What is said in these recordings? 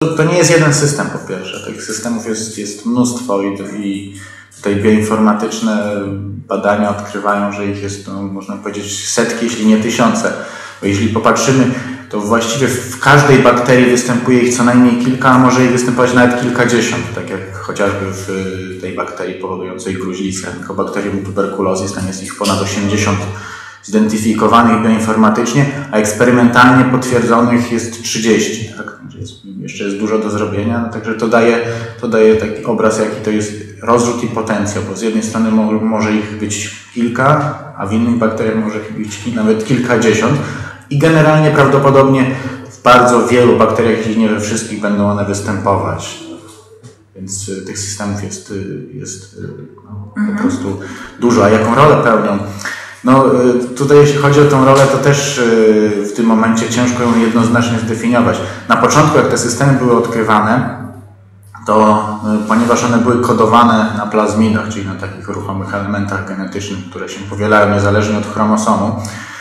To nie jest jeden system, po pierwsze. Tych systemów jest mnóstwo i tutaj bioinformatyczne badania odkrywają, że ich jest, no, można powiedzieć, setki, jeśli nie tysiące. Bo jeśli popatrzymy, to właściwie w każdej bakterii występuje ich co najmniej kilka, a może ich występować nawet kilkadziesiąt, tak jak chociażby w tej bakterii powodującej gruźlicę, Mycobacterium tuberculosis, tam jest ich ponad 80 zidentyfikowanych bioinformatycznie, a eksperymentalnie potwierdzonych jest 30. Tak? Jeszcze jest dużo do zrobienia, no, także to daje taki obraz, jaki to jest rozrzut i potencjał, bo z jednej strony może ich być kilka, a w innych bakteriach może ich być nawet kilkadziesiąt i generalnie prawdopodobnie w bardzo wielu bakteriach, jeśli nie we wszystkich, będą one występować. Więc tych systemów jest po prostu dużo. A jaką rolę pełnią? No tutaj jeśli chodzi o tą rolę, to też w tym momencie ciężko ją jednoznacznie zdefiniować. Na początku, jak te systemy były odkrywane, to ponieważ one były kodowane na plazmidach, czyli na takich ruchomych elementach genetycznych, które się powielają niezależnie od chromosomu,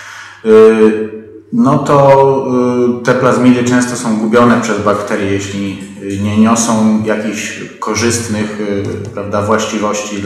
no to te plazmidy często są gubione przez bakterie, jeśli nie niosą jakichś korzystnych, prawda, właściwości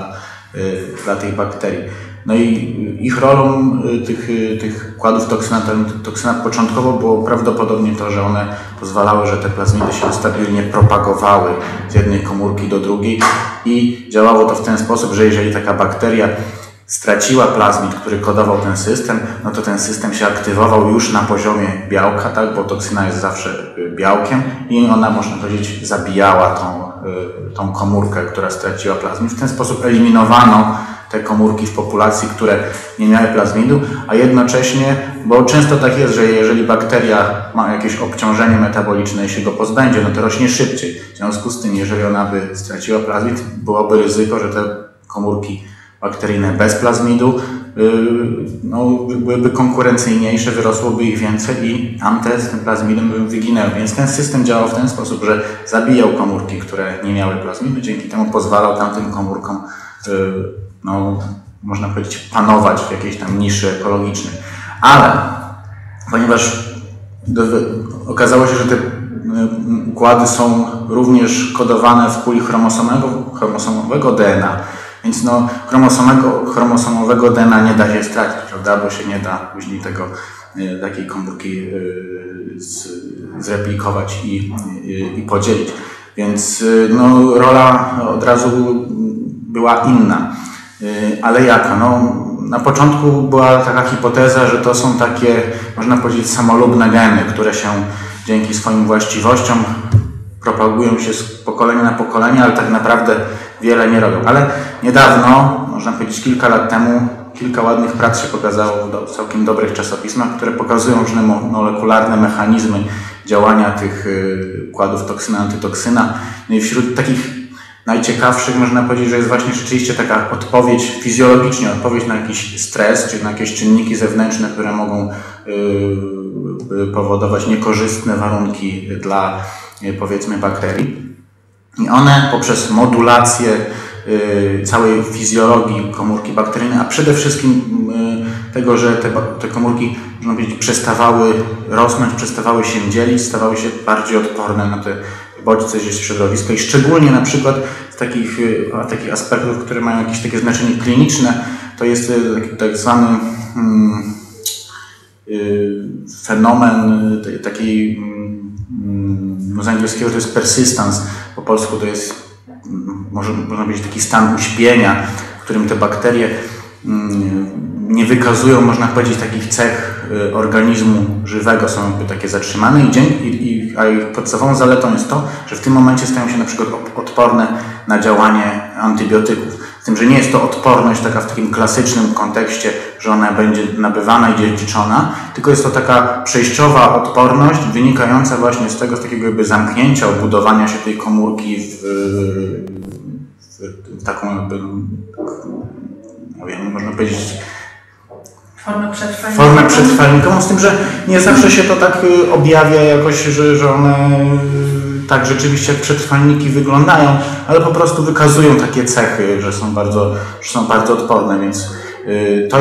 dla tych bakterii. No i ich rolą tych kładów toksynat początkowo było prawdopodobnie to, że one pozwalały, że te plazmidy się stabilnie propagowały z jednej komórki do drugiej i działało to w ten sposób, że jeżeli taka bakteria straciła plazmid, który kodował ten system, no to ten system się aktywował już na poziomie białka, tak, bo toksyna jest zawsze białkiem i ona, można powiedzieć, zabijała tą komórkę, która straciła plazmid. W ten sposób eliminowano te komórki w populacji, które nie miały plazmidu, a jednocześnie, bo często tak jest, że jeżeli bakteria ma jakieś obciążenie metaboliczne i się go pozbędzie, no to rośnie szybciej. W związku z tym, jeżeli ona by straciła plazmid, byłoby ryzyko, że te komórki bakteryjne bez plazmidu no, byłyby konkurencyjniejsze, wyrosłoby ich więcej i tamte z tym plazmidem by wyginęły. Więc ten system działał w ten sposób, że zabijał komórki, które nie miały plazmidu, dzięki temu pozwalał tamtym komórkom no, można powiedzieć, panować w jakiejś tam niszy ekologicznej. Ale ponieważ okazało się, że te układy są również kodowane w puli chromosomowego DNA, więc no, chromosomowego DNA nie da się stracić, prawda, bo się nie da później takiej komórki zreplikować i podzielić. Więc no, rola od razu była inna. Ale jaka? No, na początku była taka hipoteza, że to są takie, można powiedzieć, samolubne geny, które się dzięki swoim właściwościom propagują się z pokolenia na pokolenie, ale tak naprawdę wiele nie robią. Ale niedawno, można powiedzieć kilka lat temu, kilka ładnych prac się pokazało w całkiem dobrych czasopismach, które pokazują różne molekularne mechanizmy działania tych układów toksyna-antytoksyna. No i wśród takich najciekawszych można powiedzieć, że jest właśnie rzeczywiście taka odpowiedź fizjologicznie, odpowiedź na jakiś stres, czy na jakieś czynniki zewnętrzne, które mogą powodować niekorzystne warunki dla, powiedzmy, bakterii. I one poprzez modulację całej fizjologii komórki bakteryjnej, a przede wszystkim tego, że te komórki, można powiedzieć, przestawały rosnąć, przestawały się dzielić, stawały się bardziej odporne na te bodźce ze środowiska i szczególnie na przykład z takich aspektów, które mają jakieś takie znaczenie kliniczne, to jest tak zwany fenomen takiej, z angielskiego to jest persistence, po polsku to jest, można powiedzieć, taki stan uśpienia, w którym te bakterie nie wykazują, można powiedzieć, takich cech organizmu żywego, są jakby takie zatrzymane a ich podstawową zaletą jest to, że w tym momencie stają się na przykład odporne na działanie antybiotyków. Z tym, że nie jest to odporność taka w takim klasycznym kontekście, że ona będzie nabywana i dziedziczona, tylko jest to taka przejściowa odporność wynikająca właśnie z takiego jakby zamknięcia, obudowania się tej komórki w taką jakby, nie wiem, można powiedzieć, formę przetrwalnikową, z tym, że nie zawsze się to tak objawia jakoś, że one tak rzeczywiście jak przetrwalniki wyglądają, ale po prostu wykazują takie cechy, że są bardzo odporne, więc to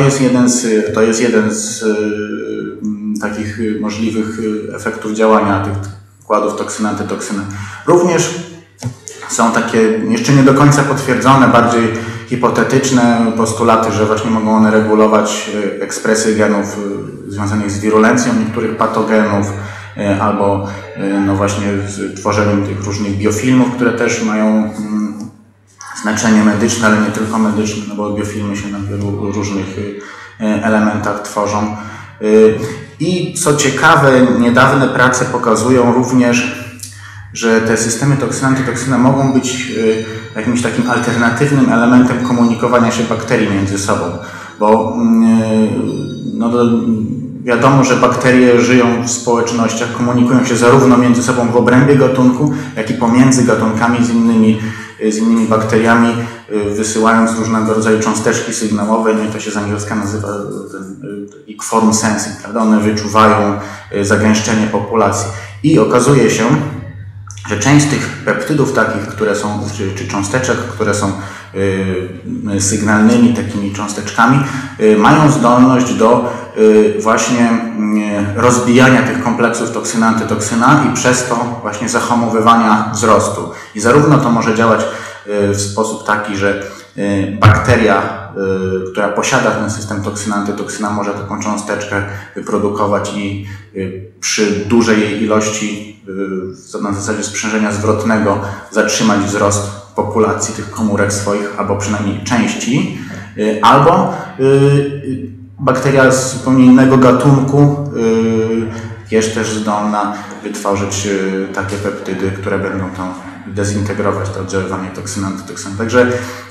jest jeden z takich możliwych efektów działania tych układów toksyny-antytoksyny. Również są takie jeszcze nie do końca potwierdzone, bardziej hipotetyczne postulaty, że właśnie mogą one regulować ekspresję genów związanych z wirulencją niektórych patogenów, albo no właśnie z tworzeniem tych różnych biofilmów, które też mają znaczenie medyczne, ale nie tylko medyczne, no bo biofilmy się na wielu różnych elementach tworzą. I co ciekawe, niedawne prace pokazują również, że te systemy toksyny-antytoksyny mogą być jakimś takim alternatywnym elementem komunikowania się bakterii między sobą, bo no wiadomo, że bakterie żyją w społecznościach, komunikują się zarówno między sobą w obrębie gatunku, jak i pomiędzy gatunkami z innymi bakteriami, wysyłając różnego rodzaju cząsteczki sygnałowe, no i to się z angielska nazywa form sensing, prawda? One wyczuwają zagęszczenie populacji. I okazuje się, że część z tych peptydów takich, które są, czy cząsteczek, które są sygnalnymi takimi cząsteczkami, mają zdolność do właśnie rozbijania tych kompleksów toksyna-antytoksyna i przez to właśnie zahamowywania wzrostu. I zarówno to może działać w sposób taki, że bakteria, która posiada ten system toksyna-antytoksyna, może taką cząsteczkę wyprodukować i przy dużej jej ilości na zasadzie sprzężenia zwrotnego zatrzymać wzrost populacji tych komórek swoich, albo przynajmniej części, albo bakteria z zupełnie innego gatunku jest też zdolna wytworzyć takie peptydy, które będą to dezintegrować, to oddziaływanie toksyna-antytoksyna. Także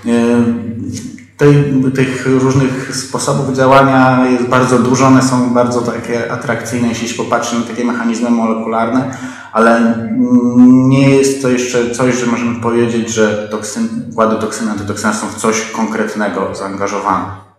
tych różnych sposobów działania jest bardzo dużo, one są bardzo takie atrakcyjne, jeśli się popatrzy na takie mechanizmy molekularne, ale nie jest to jeszcze coś, że możemy powiedzieć, że układy toksyny-antytoksyna są w coś konkretnego zaangażowane.